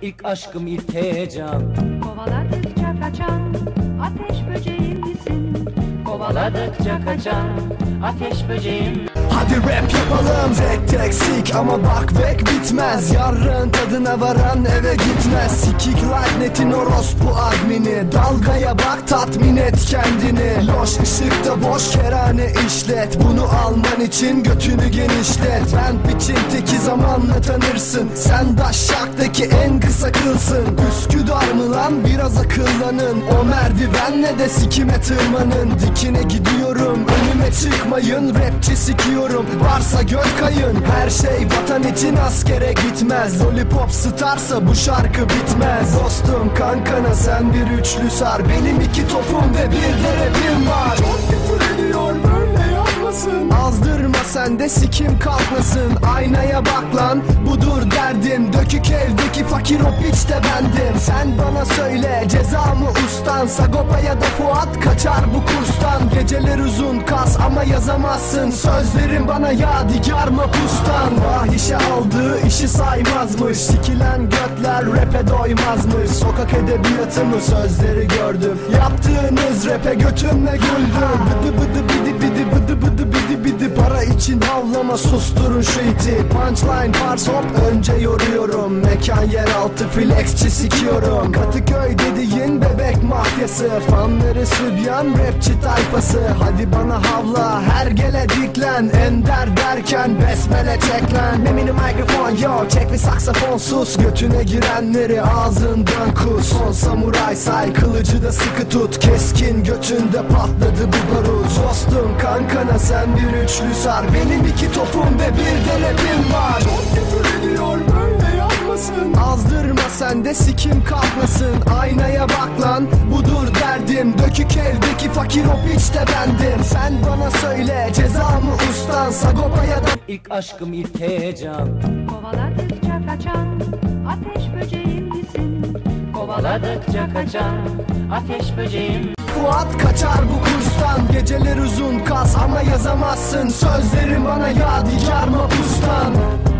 İlk aşkım ilk heyecan. Kovaladıkça kaçan ateş böceğim misin? Kovaladıkça kaçan ateş böceğim. Hadi rap yapalım tek tek sik ama bak bek bitmez. Yarın tadına varan eve gitmez. Sikik like netin orospu admini. Dalgaya bak tatmin et kendini. Loş ışıkta boş kerane işlet. Bunu alman için götünü genişlet. Ben piçin teki zamanla tanırsın. Sen daşşaktaki en kısa kılsın. Üsküdar mı lan biraz akıllanın. O merdivenle de sikime tırmanın. Dikine gidiyorum önüme çıkmayın. Rapçi sikiyorum varsa göt kayın. Her şey vatan için askere gitmez. Lollipop starsa bu şarkı bitmez. Dostum kankana sen bir üçlü sar. Benim iki topum ve bir de rapim var. Çok küfür ediyor böyle yapmasın. Azdırma sen de sikim kalkmasın. Aynaya bak lan budur derdim. Dökük evdeki fakir o piç de bendim. Sen bana söyle ceza mı ustan? Sagopa ya da Fuat kaçar bu kurstan. Geceler uzun kas ama yazamazsın. Sözlerim bana yadigar mapustan. Fahişe aldığı işi saymazmış. Sikilen götler rap'e doymazmış. Sokak edebiyatı mı sözleri gördüm. Yaptığınız rap'e götümle güldüm. Bıdı bıdı bidi bidi bıdı bıdı bidi bidi. Para için havlama susturun şu iti. Punchline pars hop önce yoruyorum. Mekan yeraltı flexçi sikiyorum. Katıköy dediğin bebek mafyası. Fanları sübyan rapçi tayfası. Hadi bana havla her gele diklen. Ender derken besmele çeklen. Memini mikrofon yo çek bir saksafon sus. Götüne girenleri ağzından kus. Son samuray say kılıcı da sıkı tut. Keskin götünde patladı bu barut. Dostum kankana sen bir üçlü sar. Benim iki topum ve bir de rapim var. Çok küfür ediyor böyle yapmasın. Azdırma sen de sikim kalkmasın. Aynaya bak lan budur derdim. Dökük evdeki fakir o piç de bendim. Sen bana söyle ceza mı ustan? Sagopa ya da İlk aşkım ilk heyecan. Kovaladıkça kaçan ateş böceğim misin? Kovaladıkça kaçan ateş böceğim. Fuat kaçar bu kurstan. Geceler uzun kas ama yazamazsın. Sözlerim bana yadigar mapustan.